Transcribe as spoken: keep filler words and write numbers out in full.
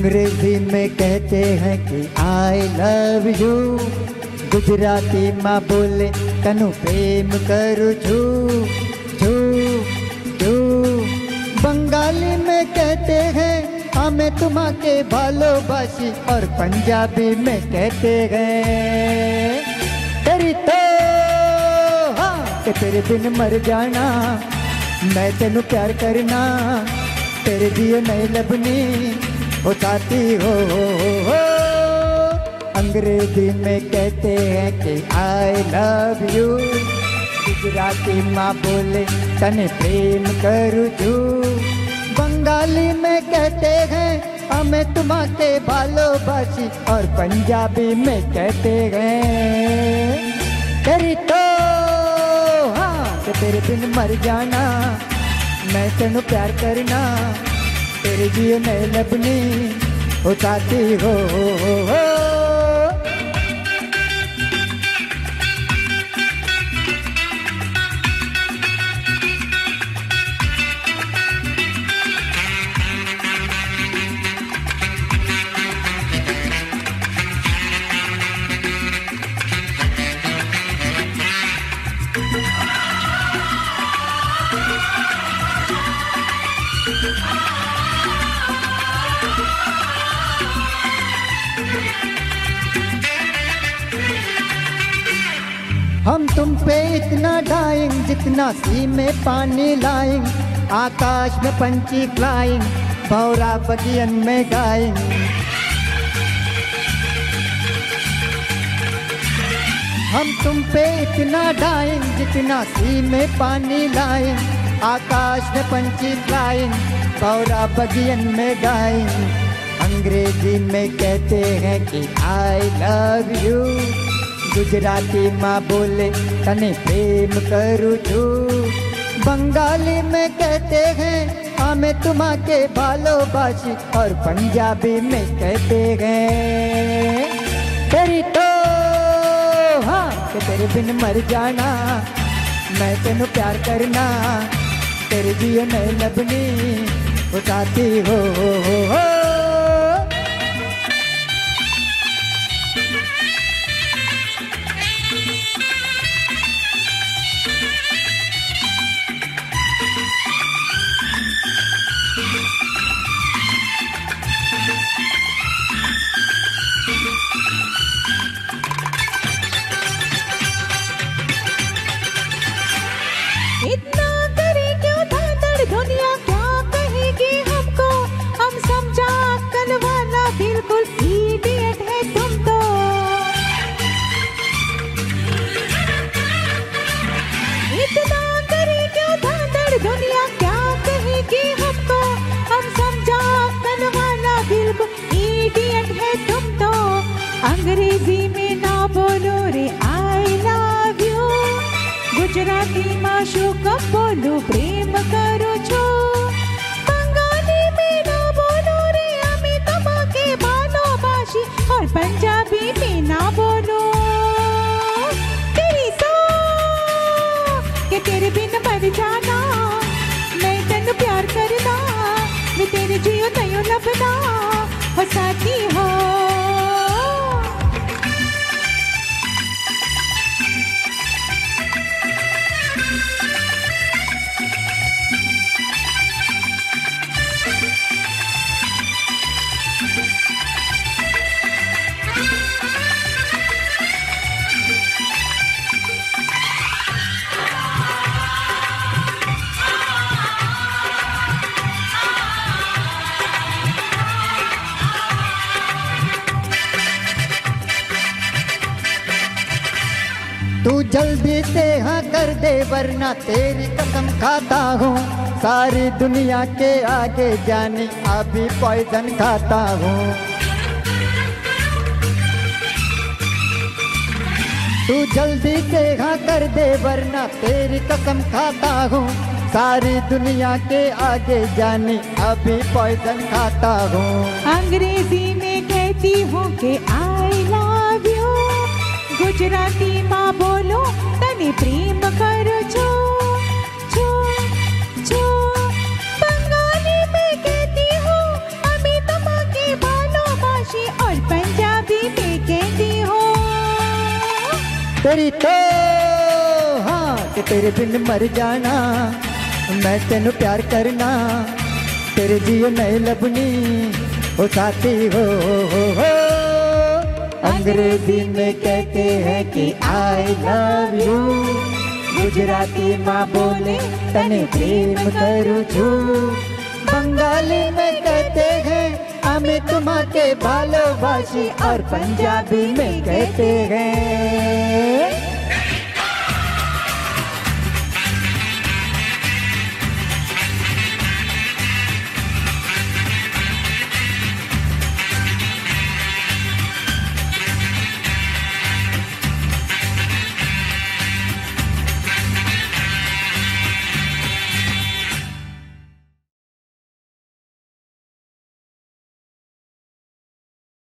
अंग्रेजी में कहते हैं कि आई लव यू, गुजराती माँ बोले तनु प्रेम करू छू छू छू, बंगाली में कहते हैं हमें तुम्हाके भालोबासी, और पंजाबी में कहते हैं तेरी तो हाँ कि तेरे बिन मर जाना, मैं तेनू प्यार करना, तेरे दिए नहीं लबनी हो साथी हो, हो, हो, हो। अंग्रेजी में कहते हैं कि आई लव यू, गुजराती माँ बोले तने प्रेम करू छू, बंगाली में कहते हैं हमें तुम्हाके भालोबासी, और पंजाबी में कहते हैं तेरी तो हाँ कि तेरे बिन मर जाना, मैं तेनू प्यार करना, तेरे जिए नहीं लबनी हो साथी हो, हो, हो, हो। हम तुम पे इतना डाइंग जितना सी में पानी लाइंग, आकाश में पंछी फ्लाइंग, भौरा बगियन में गाइंग। हम तुम पे इतना डाइंग जितना सी में पानी लाइंग, आकाश में पंछी फ्लाइंग, भौरा बगियन में गाइंग। अंग्रेजी में कहते हैं कि आई लव यू, गुजराती माँ बोले तने प्रेम करू छू, बंगाली में कहते हैं हमें तुम्हाके भालोबासी, और पंजाबी में कहते हैं तेरी तो हाँ कि तेरे बिन मर जाना, मैं तेनू प्यार करना, तेरे जिए नहीं लबनी हो साथी हो, हो, हो, हो। इतना करे क्यों धांधड़ दुनिया क्या कहेगी हमको, हम समझा अक्ल वाला बिल्कुल इडियट है तुम तो। इतना करे क्यों धांधड़ दुनिया क्या कहेगी हमको, हम समझा अक्ल वाला बिल्कुल इडियट है तुम तो। अंग्रेजी में ना बोलो रे आई लव यू, गुजराती माशू कब बोलो प्रेम करो छो, बंगाली में ना बोलो रे हमें तुम्हाके भालोबासी, और पंजाबी में ना बोलो तेरी सो कि तेरे बिन मर जाना, मैं तेनू प्यार करना, मैं तेरे जियो तयो लबना हो साथी हो। तू जल्दी से हाँ कर दे वरना तेरी कसम खाता हूँ, सारी दुनिया के आगे जानी अभी पॉइजन खाता हूँ। तू जल्दी से हाँ कर दे वरना तेरी कसम खाता हूँ, सारी दुनिया के आगे जानी अभी पॉइजन खाता हूँ। अंग्रेजी में कहती हूँ कि आई लव यू, गुजराती माँ बोलो तने प्रेम करो छो छो छो, बंगाली में कहती हूँ हमें तुम्हाके भाल तेरी तो हाँ कि तेरे बिन मर जाना, मैं तेनू प्यार करना, तेरे जियो नहीं लबनी ओ साथी हो, हो, हो। अंग्रेजी में कहते हैं कि आई लव यू, गुजराती माँ बोले तने प्रेम करूँ छू, बंगाली में कहते हैं हमें तुम्हारे भालोबाशी, और पंजाबी में कहते हैं